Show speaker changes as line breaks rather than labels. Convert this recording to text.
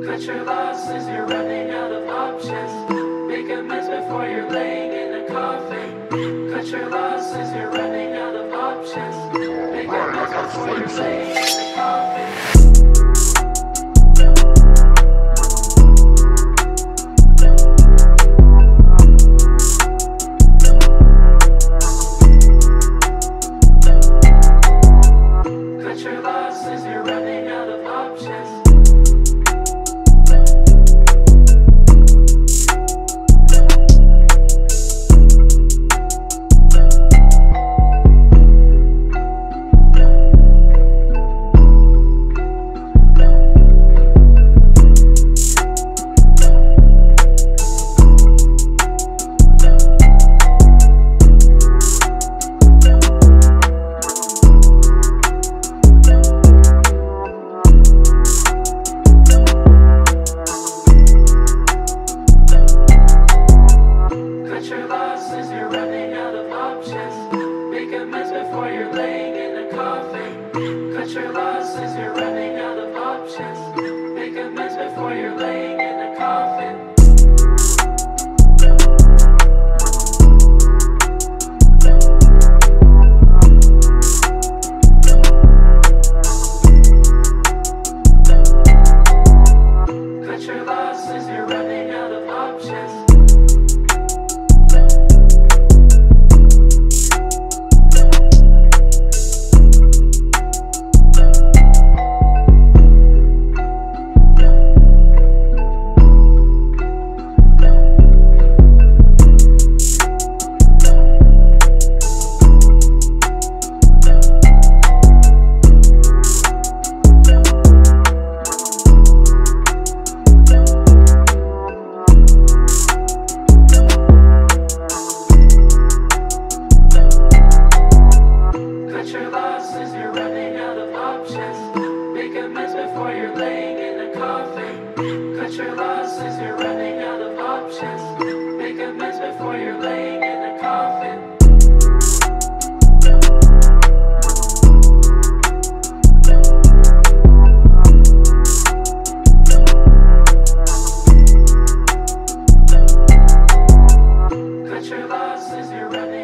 Cut your losses, you're running out of options. Make amends before you're laying in a coffin. Cut your losses, you're running out of options. Make amends before you're laying in a coffin. Cut your losses, you're running